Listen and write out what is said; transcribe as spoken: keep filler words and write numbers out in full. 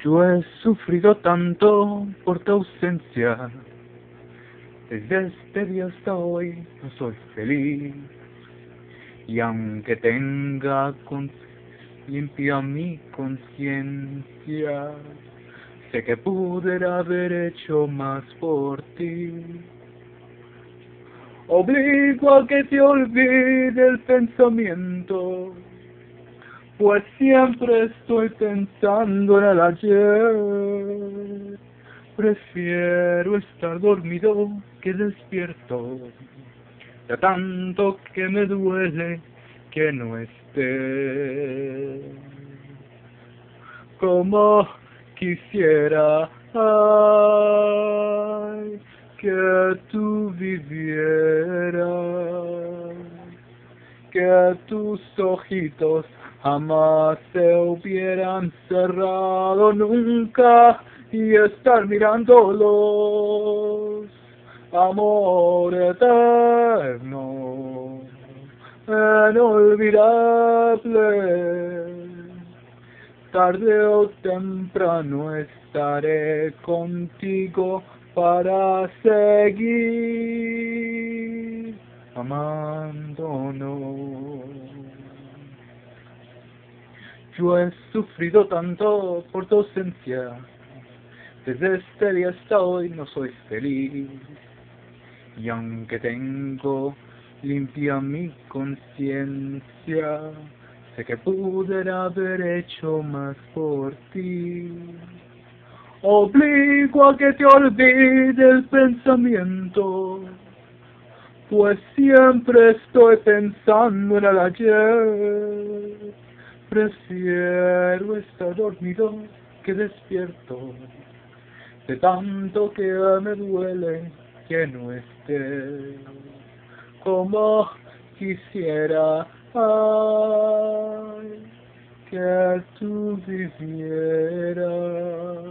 Yo he sufrido tanto por tu ausencia, desde este día hasta hoy no soy feliz. Y aunque tenga con limpia mi conciencia, sé que pude haber hecho más por ti. Obligo a que te olvide el pensamiento, pues siempre estoy pensando en el ayer. Prefiero estar dormido que despierto, ya tanto que me duele que no esté. Como quisiera, ay, que tú vivieras, que tus ojitos jamás se hubieran cerrado nunca y estar mirándolos, amor eterno, inolvidable. Tarde o temprano estaré contigo para seguir amándonos. Yo he sufrido tanto por tu ausencia, desde este día hasta hoy no soy feliz. Y aunque tengo limpia mi conciencia, sé que pude haber hecho más por ti. Obligo a que te olvide el pensamiento, pues siempre estoy pensando en el ayer. Prefiero estar dormido que despierto, de tanto que me duele que no esté. Como quisiera, ay, que tú vivieras,